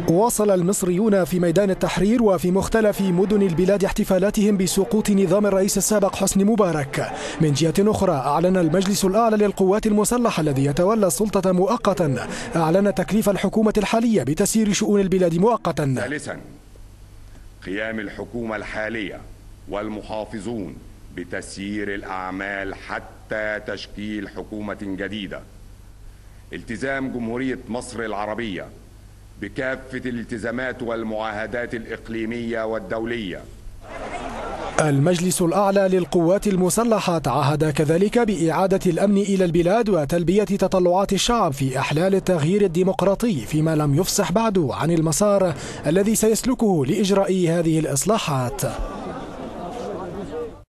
واصل المصريون في ميدان التحرير وفي مختلف مدن البلاد احتفالاتهم بسقوط نظام الرئيس السابق حسني مبارك. من جهة أخرى أعلن المجلس الأعلى للقوات المسلحة الذي يتولى السلطة مؤقتا أعلن تكليف الحكومة الحالية بتسيير شؤون البلاد مؤقتا. ثالثا، قيام الحكومة الحالية والمحافظون بتسيير الأعمال حتى تشكيل حكومة جديدة. التزام جمهورية مصر العربية بكافة الالتزامات والمعاهدات الإقليمية والدولية. المجلس الأعلى للقوات المسلحة تعهد كذلك بإعادة الأمن إلى البلاد وتلبية تطلعات الشعب في إحلال التغيير الديمقراطي فيما لم يفصح بعد عن المسار الذي سيسلكه لإجراء هذه الإصلاحات.